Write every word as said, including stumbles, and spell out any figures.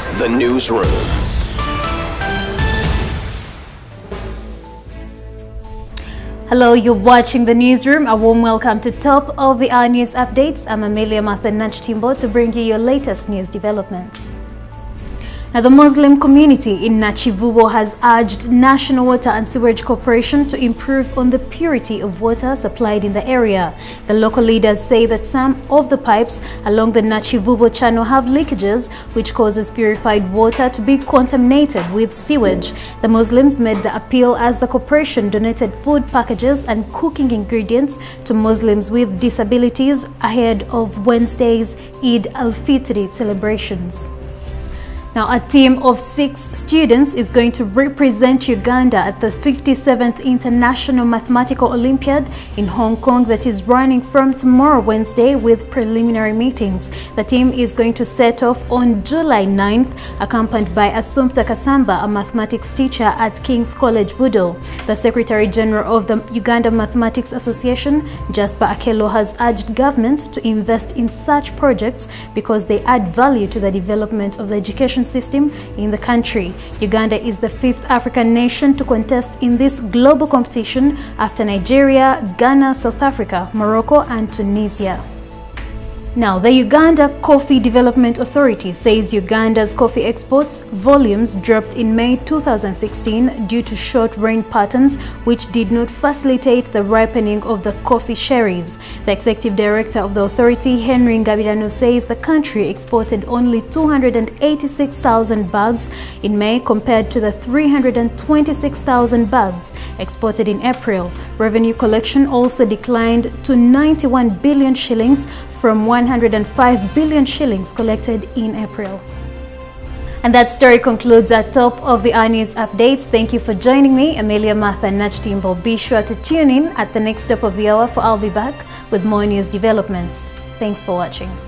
The Newsroom. Hello, you're watching The Newsroom. A warm welcome to Top of the Hour News Updates. I'm Amelia Martha Nachtimbo to bring you your latest news developments. Now, the Muslim community in Nachivubo has urged National Water and Sewerage Corporation to improve on the purity of water supplied in the area. The local leaders say that some of the pipes along the Nachivubo channel have leakages, which causes purified water to be contaminated with sewage. The Muslims made the appeal as the corporation donated food packages and cooking ingredients to Muslims with disabilities ahead of Wednesday's Eid al-Fitr celebrations. Now, a team of six students is going to represent Uganda at the fifty-seventh International Mathematical Olympiad in Hong Kong that is running from tomorrow Wednesday with preliminary meetings. The team is going to set off on July ninth, accompanied by Assumpta Kasamba, a mathematics teacher at King's College, Budo. The Secretary General of the Uganda Mathematics Association, Jasper Akelo, has urged government to invest in such projects because they add value to the development of the education system in the country. Uganda is the fifth African nation to contest in this global competition after Nigeria, Ghana, South Africa, Morocco, and Tunisia. Now, the Uganda Coffee Development Authority says Uganda's coffee exports volumes dropped in May two thousand sixteen due to short rain patterns, which did not facilitate the ripening of the coffee cherries. The executive director of the authority, Henry Ngabirano, says the country exported only two hundred eighty-six thousand bags in May compared to the three hundred twenty-six thousand bags exported in April. Revenue collection also declined to ninety-one billion shillings from one hundred five billion shillings collected in April. And that story concludes our Top of the Hour News updates. Thank you for joining me, Amelia Martha Nachtimbo. Be sure to tune in at the next Top of the Hour, for I'll be back with more news developments. Thanks for watching.